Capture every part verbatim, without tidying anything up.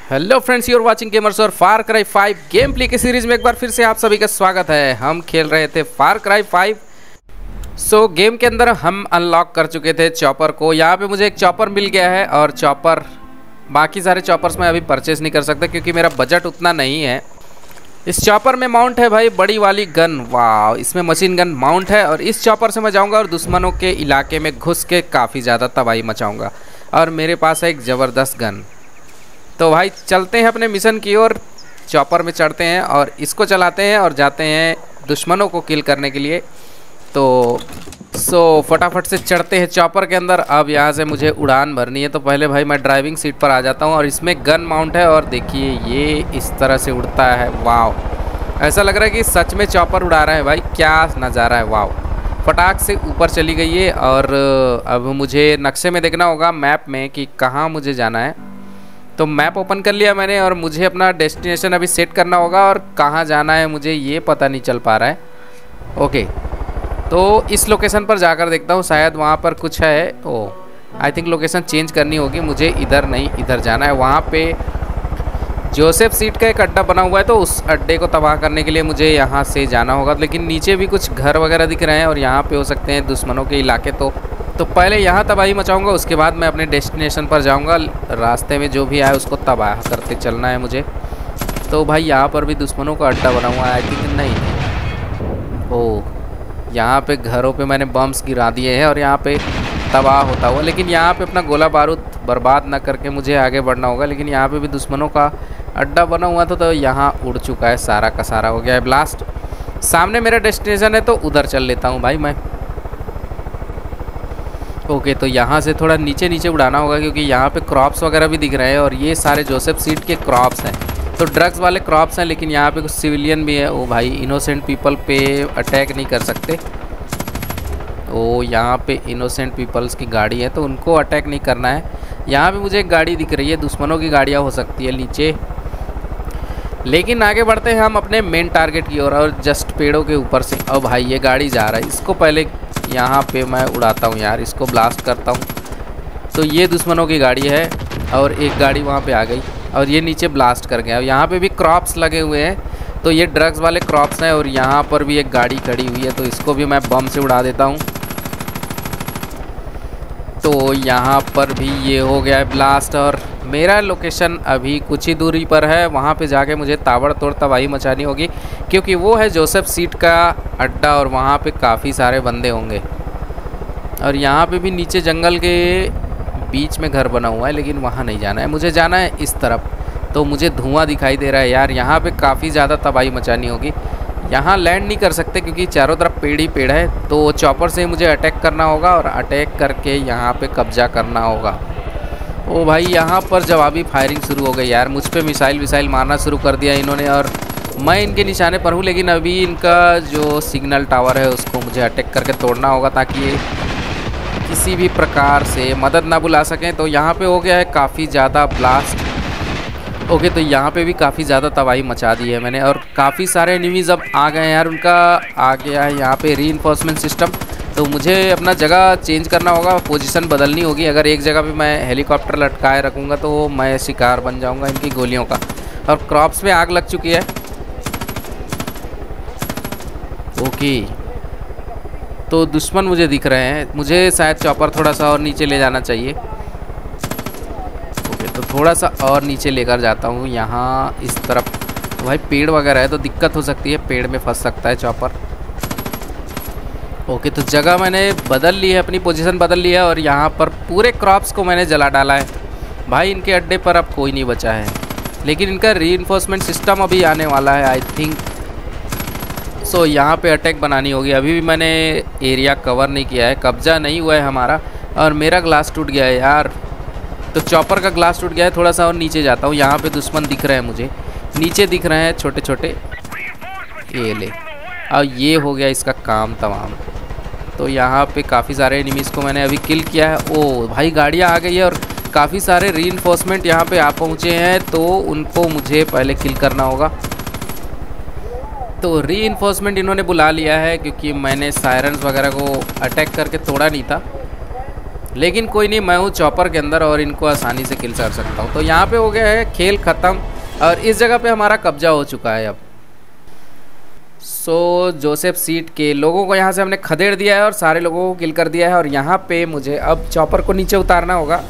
Hello friends, you are watching gamers और far cry five game play की series में एक बार फिर से आप सभी का स्वागत है। हम खेल रहे थे far cry five. So game के अंदर हम अनलॉक कर चुके थे चॉपर को। यहाँ पे मुझे एक चॉपर मिल गया है और चॉपर, बाकी सारे चॉपर्स मैं अभी परचेस नहीं कर सकता क्योंकि मेरा बजट उतना नहीं है। इस चॉपर में माउंट है भाई बड़ी वाली गन, वाह, इसमें मशीन गन माउंट है और इस चॉपर से मैं जाऊँगा और दुश्मनों के इलाके में घुस के काफ़ी ज़्यादा तबाही मचाऊँगा। और मेरे पास है एक ज़बरदस्त गन। तो भाई चलते हैं अपने मिशन की ओर, चॉपर में चढ़ते हैं और इसको चलाते हैं और जाते हैं दुश्मनों को किल करने के लिए। तो सो फटाफट से चढ़ते हैं चॉपर के अंदर। अब यहाँ से मुझे उड़ान भरनी है, तो पहले भाई मैं ड्राइविंग सीट पर आ जाता हूँ और इसमें गन माउंट है और देखिए ये इस तरह से उड़ता है। वाह, ऐसा लग रहा है कि सच में चॉपर उड़ा रहा है भाई, क्या नज़ारा है। वाह, फटाक से ऊपर चली गई है और अब मुझे नक्शे में देखना होगा मैप में कि कहाँ मुझे जाना है। तो मैप ओपन कर लिया मैंने और मुझे अपना डेस्टिनेशन अभी सेट करना होगा और कहाँ जाना है मुझे ये पता नहीं चल पा रहा है। ओके, तो इस लोकेशन पर जाकर देखता हूँ, शायद वहाँ पर कुछ है। Oh, I think location change करनी होगी मुझे, इधर नहीं इधर जाना है। वहाँ पे जोसेफ सीट का एक अड्डा बना हुआ है, तो उस अड्डे को तबाह करने के लिए मुझे यहाँ से जाना होगा। लेकिन नीचे भी कुछ घर वगैरह दिख रहे हैं और यहाँ पे हो सकते हैं दुश्मनों के इलाके। तो तो पहले यहाँ तबाही मचाऊंगा, उसके बाद मैं अपने डेस्टिनेशन पर जाऊँगा। रास्ते में जो भी आए उसको तबाह करते चलना है मुझे। तो भाई यहाँ पर भी दुश्मनों का अड्डा बना हुआ है, आई थिंक नहीं। ओह, यहाँ पे घरों पे मैंने बम्स गिरा दिए हैं और यहाँ पे तबाह होता हुआ, लेकिन यहाँ पे अपना गोला बारूद बर्बाद ना करके मुझे आगे बढ़ना होगा। लेकिन यहाँ पे भी दुश्मनों का अड्डा बना हुआ था, तो यहाँ उड़ चुका है, सारा का सारा हो गया है ब्लास्ट। सामने मेरा डेस्टिनेशन है तो उधर चल लेता हूँ भाई मैं। ओके, तो यहाँ से थोड़ा नीचे नीचे उड़ाना होगा क्योंकि यहाँ पे क्रॉप्स वगैरह भी दिख रहे हैं और ये सारे जोसेफ सीट के क्रॉप्स हैं, तो ड्रग्स वाले क्रॉप्स हैं। लेकिन यहाँ पे कुछ सिविलियन भी है। ओ भाई, इनोसेंट पीपल पे अटैक नहीं कर सकते। ओ, यहाँ पे इनोसेंट पीपल्स की गाड़ी है तो उनको अटैक नहीं करना है। यहाँ पे मुझे एक गाड़ी दिख रही है, दुश्मनों की गाड़ियाँ हो सकती है नीचे। लेकिन आगे बढ़ते हैं हम अपने मेन टारगेट की ओर और जस्ट पेड़ों के ऊपर से। अब भाई ये गाड़ी जा रहा है, इसको पहले यहाँ पे मैं उड़ाता हूँ यार, इसको ब्लास्ट करता हूँ। तो ये दुश्मनों की गाड़ी है और एक गाड़ी वहाँ पे आ गई और ये नीचे ब्लास्ट कर गया। यहाँ पे भी क्रॉप्स लगे हुए हैं, तो ये ड्रग्स वाले क्रॉप्स हैं और यहाँ पर भी एक गाड़ी खड़ी हुई है, तो इसको भी मैं बम से उड़ा देता हूँ। तो यहाँ पर भी ये हो गया है ब्लास्ट और मेरा लोकेशन अभी कुछ ही दूरी पर है। वहाँ पे जाके मुझे ताबड़तोड़ तबाही मचानी होगी क्योंकि वो है जोसेफ सीट का अड्डा और वहाँ पे काफ़ी सारे बंदे होंगे। और यहाँ पे भी नीचे जंगल के बीच में घर बना हुआ है, लेकिन वहाँ नहीं जाना है मुझे, जाना है इस तरफ। तो मुझे धुआं दिखाई दे रहा है यार, यहाँ पे काफ़ी ज़्यादा तबाही मचानी होगी। यहाँ लैंड नहीं कर सकते क्योंकि चारों तरफ पेड़ ही पेड़ है, तो चॉपर से मुझे अटैक करना होगा और अटैक करके यहाँ पे कब्जा करना होगा। ओ भाई, यहाँ पर जवाबी फायरिंग शुरू हो गई यार, मुझ पे मिसाइल विसाइल मारना शुरू कर दिया इन्होंने और मैं इनके निशाने पर हूँ। लेकिन अभी इनका जो सिग्नल टावर है उसको मुझे अटैक करके तोड़ना होगा ताकि ये किसी भी प्रकार से मदद ना बुला सकें। तो यहाँ पे हो गया है काफ़ी ज़्यादा ब्लास्ट। ओके, तो यहाँ पे भी काफ़ी ज़्यादा तबाही मचा दी है मैंने और काफ़ी सारे एनिमीज़ अब आ गए हैं यार। उनका आ गया है यहाँ पे रीइंफोर्समेंट सिस्टम, तो मुझे अपना जगह चेंज करना होगा, पोजीशन बदलनी होगी। अगर एक जगह पे मैं हेलीकॉप्टर लटकाए रखूँगा तो मैं शिकार बन जाऊँगा इनकी गोलियों का। और क्रॉप्स में आग लग चुकी है। ओके, तो दुश्मन मुझे दिख रहे हैं, मुझे शायद चॉपर थोड़ा सा और नीचे ले जाना चाहिए। तो थोड़ा सा और नीचे लेकर जाता हूँ यहाँ इस तरफ। तो भाई पेड़ वगैरह है तो दिक्कत हो सकती है, पेड़ में फंस सकता है चॉपर। ओके, तो जगह मैंने बदल ली है, अपनी पोजीशन बदल ली है और यहाँ पर पूरे क्रॉप्स को मैंने जला डाला है भाई। इनके अड्डे पर अब कोई नहीं बचा है, लेकिन इनका रीइंफोर्समेंट सिस्टम अभी आने वाला है आई थिंक। सो यहाँ पे अटैक बनानी होगी। अभी भी मैंने एरिया कवर नहीं किया है, कब्जा नहीं हुआ है हमारा और मेरा ग्लास टूट गया है यार। तो चॉपर का ग्लास टूट गया है, थोड़ा सा और नीचे जाता हूँ। यहाँ पे दुश्मन दिख रहे हैं मुझे, नीचे दिख रहे हैं छोटे छोटे। ये ले, और ये हो गया इसका काम तमाम। तो यहाँ पे काफ़ी सारे एनिमीज़ को मैंने अभी किल किया है। ओ भाई, गाड़ियाँ आ गई है और काफ़ी सारे रीइंफोर्समेंट यहाँ पे आ पहुँचे हैं, तो उनको मुझे पहले किल करना होगा। तो रीइंफोर्समेंट इन्होंने बुला लिया है क्योंकि मैंने सायरन्स वगैरह को अटैक करके तोड़ा नहीं था। लेकिन कोई नहीं, मैं हूँ चॉपर के अंदर और इनको आसानी से किल कर सकता हूँ। तो यहाँ पे हो गया है खेल ख़त्म और इस जगह पे हमारा कब्जा हो चुका है अब। सो जोसेफ सीट के लोगों को यहाँ से हमने खदेड़ दिया है और सारे लोगों को किल कर दिया है और यहाँ पे मुझे अब चॉपर को नीचे उतारना होगा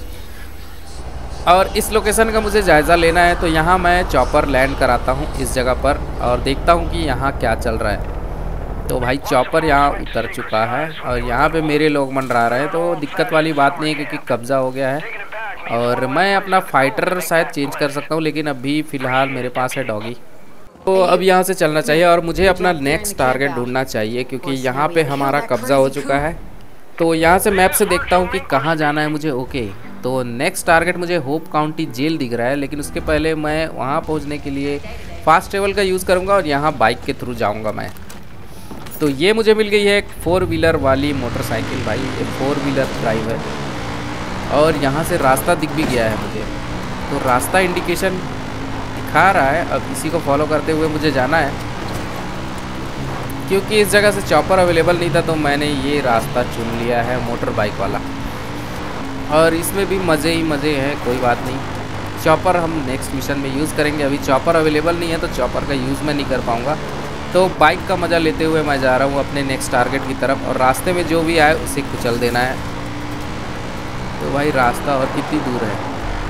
और इस लोकेशन का मुझे जायज़ा लेना है। तो यहाँ मैं चॉपर लैंड कराता हूँ इस जगह पर और देखता हूँ कि यहाँ क्या चल रहा है। तो भाई चॉपर यहाँ उतर चुका है और यहाँ पे मेरे लोग मंडरा रहे हैं, तो दिक्कत वाली बात नहीं है क्योंकि कब्ज़ा हो गया है और मैं अपना फाइटर शायद चेंज कर सकता हूँ, लेकिन अभी फ़िलहाल मेरे पास है डॉगी। तो अब यहाँ से चलना चाहिए और मुझे अपना नेक्स्ट टारगेट ढूंढना चाहिए क्योंकि यहाँ पे हमारा कब्ज़ा हो चुका है। तो यहाँ से मैप से देखता हूँ कि कहाँ जाना है मुझे। ओके, तो नेक्स्ट टारगेट मुझे होप काउंटी जेल दिख रहा है, लेकिन उसके पहले मैं वहाँ पहुँचने के लिए फास्ट ट्रेवल का यूज़ करूँगा और यहाँ बाइक के थ्रू जाऊँगा मैं। तो ये मुझे मिल गई है एक फोर व्हीलर वाली मोटरसाइकिल। भाई ये फोर व्हीलर ड्राइव है और यहाँ से रास्ता दिख भी गया है मुझे। तो रास्ता इंडिकेशन दिखा रहा है, अब इसी को फॉलो करते हुए मुझे जाना है क्योंकि इस जगह से चॉपर अवेलेबल नहीं था। तो मैंने ये रास्ता चुन लिया है मोटर बाइक वाला और इसमें भी मज़े ही मज़े हैं, कोई बात नहीं। चॉपर हम नेक्स्ट मिशन में यूज़ करेंगे, अभी चॉपर अवेलेबल नहीं है तो चॉपर का यूज़ मैं नहीं कर पाऊँगा। तो बाइक का मज़ा लेते हुए मैं जा रहा हूँ अपने नेक्स्ट टारगेट की तरफ और रास्ते में जो भी आए उसे कुचल देना है। तो भाई रास्ता और कितनी दूर है?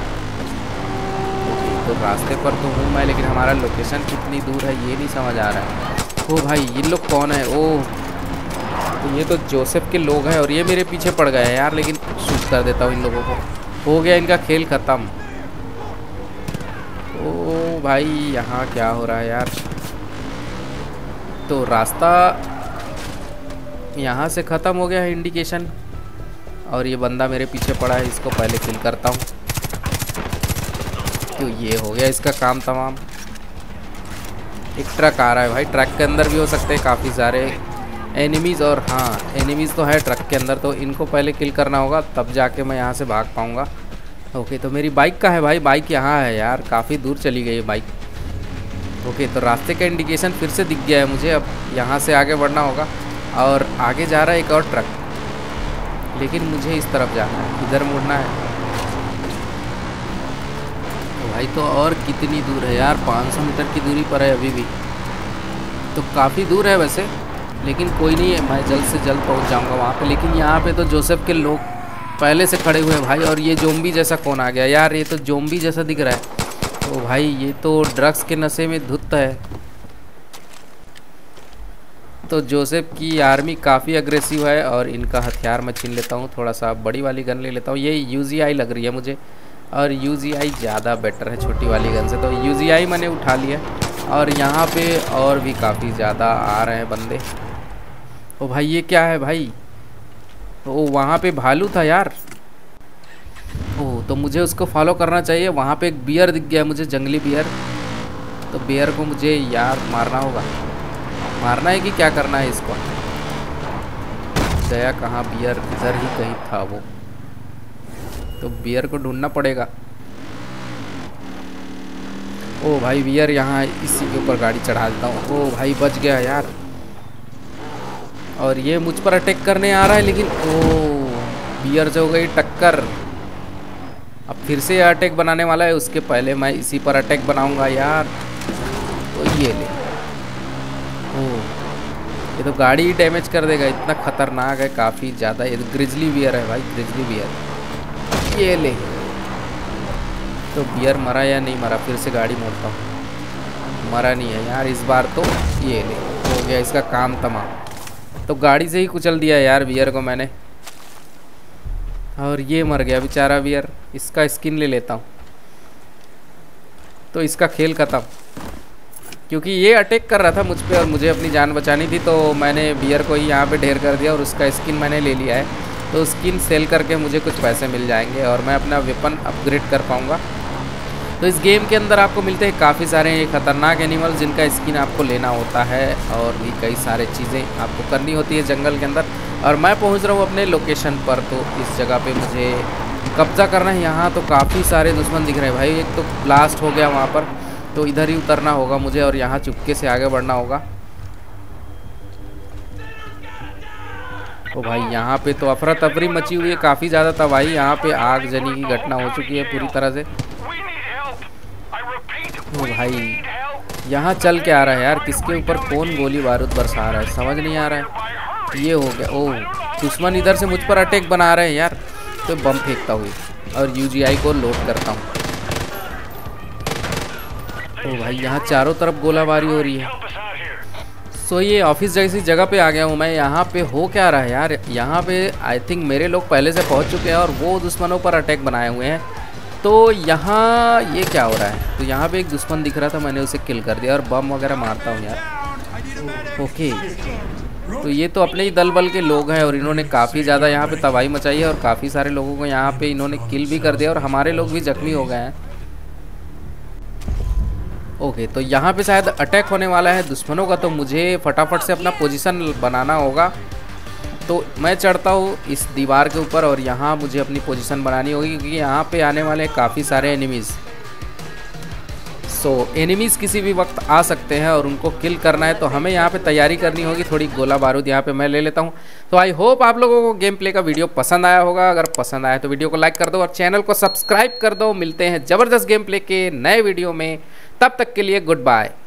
तो रास्ते पर तो हूँ मैं, लेकिन हमारा लोकेशन कितनी दूर है ये नहीं समझ आ रहा है। ओ भाई ये लोग कौन है? ओह तो ये तो जोसेफ के लोग हैं और ये मेरे पीछे पड़ गए हैं यार, लेकिन शूट कर देता हूँ इन लोगों को। हो गया इनका खेल ख़त्म। ओ भाई यहाँ क्या हो रहा है यार? तो रास्ता यहाँ से ख़त्म हो गया है इंडिकेशन और ये बंदा मेरे पीछे पड़ा है, इसको पहले किल करता हूँ। तो ये हो गया इसका काम तमाम। एक ट्रक आ रहा है भाई, ट्रक के अंदर भी हो सकते हैं काफ़ी सारे एनिमीज़ और हाँ एनिमीज़ तो है ट्रक के अंदर, तो इनको पहले किल करना होगा तब जाके मैं यहाँ से भाग पाऊँगा। ओके तो मेरी बाइक का है भाई, बाइक यहाँ है यार, काफ़ी दूर चली गई है बाइक। ओके तो रास्ते का इंडिकेशन फिर से दिख गया है मुझे, अब यहाँ से आगे बढ़ना होगा और आगे जा रहा है एक और ट्रक, लेकिन मुझे इस तरफ जाना है, इधर मुड़ना है। तो भाई तो और कितनी दूर है यार? पाँच सौ मीटर की दूरी पर है अभी भी, तो काफ़ी दूर है वैसे, लेकिन कोई नहीं है, मैं जल्द से जल्द पहुँच जाऊँगा वहाँ पे। लेकिन यहाँ पे तो जोसेफ के लोग पहले से खड़े हुए हैं भाई, और ये जोम्बी जैसा कौन आ गया यार? ये तो जोम्बी जैसा दिख रहा है। तो भाई ये तो ड्रग्स के नशे में धुत है। तो जोसेफ की आर्मी काफ़ी अग्रेसिव है और इनका हथियार मैं छीन लेता हूँ, थोड़ा सा बड़ी वाली गन ले लेता हूँ। ये यू जी आई लग रही है मुझे और यू जी आई ज़्यादा बेटर है छोटी वाली गन से, तो यू जी आई मैंने उठा लिया। और यहाँ पे और भी काफ़ी ज़्यादा आ रहे हैं बंदे। ओ भाई ये क्या है भाई? ओ वहाँ पे भालू था यार। ओह तो मुझे उसको फॉलो करना चाहिए। वहाँ पे एक बियर दिख गया मुझे, जंगली बियर। तो बियर को मुझे यार मारना होगा। मारना है कि क्या करना है इसको? गया कहाँ बियर? इधर ही कहीं था वो, तो बियर को ढूंढना पड़ेगा। ओ भाई बियर यहाँ, इसी के ऊपर गाड़ी चढ़ा देता हूँ। ओ भाई बच गया यार। और ये मुझ पर अटैक करने आ रहा है, लेकिन ओ बियर से हो गई टक्कर। अब फिर से अटैक बनाने वाला है, उसके पहले मैं इसी पर अटैक बनाऊंगा यार। तो ये ले, ओ ये तो गाड़ी ही डैमेज कर देगा, इतना खतरनाक है काफ़ी ज़्यादा। ये तो ग्रिजली बियर है भाई, ग्रिजली बियर। ये ले, तो बियर मरा या नहीं मरा? फिर से गाड़ी मोड़ता हूँ। मरा नहीं है यार इस बार तो। ये ले, हो गया इसका काम तमाम। तो गाड़ी से ही कुचल दिया यार बियर को मैंने, और ये मर गया बेचारा बियर। इसका स्किन ले लेता हूँ। तो इसका खेल खत्म, क्योंकि ये अटैक कर रहा था मुझ पे और मुझे अपनी जान बचानी थी। तो मैंने बियर को ही यहाँ पे ढेर कर दिया और उसका स्किन मैंने ले लिया है। तो स्किन सेल करके मुझे कुछ पैसे मिल जाएंगे और मैं अपना वेपन अपग्रेड कर पाऊँगा। तो इस गेम के अंदर आपको मिलते हैं काफ़ी सारे खतरनाक एनिमल जिनका स्किन आपको लेना होता है, और भी कई सारे चीज़ें आपको करनी होती है जंगल के अंदर। और मैं पहुंच रहा हूं अपने लोकेशन पर। तो इस जगह पे मुझे कब्ज़ा करना है। यहाँ तो काफ़ी सारे दुश्मन दिख रहे हैं भाई। एक तो ब्लास्ट हो गया वहाँ पर, तो इधर ही उतरना होगा मुझे और यहाँ चुपके से आगे बढ़ना होगा। ओ भाई यहाँ पे तो अफरा तफरी मची हुई है, काफ़ी ज़्यादा तबाही, यहाँ पे आग जनी की घटना हो चुकी है पूरी तरह से। ओ भाई यहाँ चल के आ रहा है यार, किसके ऊपर कौन गोली बारूद बरसा रहा है समझ नहीं आ रहा है। ये हो गया, ओह दुश्मन इधर से मुझ पर अटैक बना रहे हैं यार। तो बम फेंकता हुई और यूजीआई को लोड करता हूँ। तो भाई यहाँ चारों तरफ गोलाबारी हो रही है। सो so, ये ऑफिस जैसी जगह पे आ गया हूँ मैं। यहाँ पे हो क्या रहा है यार, यहाँ पे आई थिंक मेरे लोग पहले से पहुँच चुके हैं और वो दुश्मनों पर अटैक बनाए हुए हैं। तो यहाँ ये क्या हो रहा है, तो यहाँ पे एक दुश्मन दिख रहा था, मैंने उसे किल कर दिया और बम वगैरह मारता हूँ यार। ओके तो ये तो अपने ही दल बल के लोग हैं और इन्होंने काफ़ी ज़्यादा यहाँ पे तबाही मचाई है और काफ़ी सारे लोगों को यहाँ पे इन्होंने किल भी कर दिया और हमारे लोग भी जख्मी हो गए हैं। ओके तो यहाँ पे शायद अटैक होने वाला है दुश्मनों का, तो मुझे फटाफट से अपना पोजीशन बनाना होगा। तो मैं चढ़ता हूँ इस दीवार के ऊपर और यहाँ मुझे अपनी पोजीशन बनानी होगी क्योंकि यहाँ पे आने वाले काफ़ी सारे एनिमीज़। सो एनिमीज़ किसी भी वक्त आ सकते हैं और उनको किल करना है, तो हमें यहाँ पे तैयारी करनी होगी। थोड़ी गोला बारूद यहाँ पे मैं ले लेता हूँ। तो आई होप आप लोगों को गेम प्ले का वीडियो पसंद आया होगा। अगर पसंद आया तो वीडियो को लाइक कर दो और चैनल को सब्सक्राइब कर दो। मिलते हैं ज़बरदस्त गेम प्ले के नए वीडियो में, तब तक के लिए गुड बाय।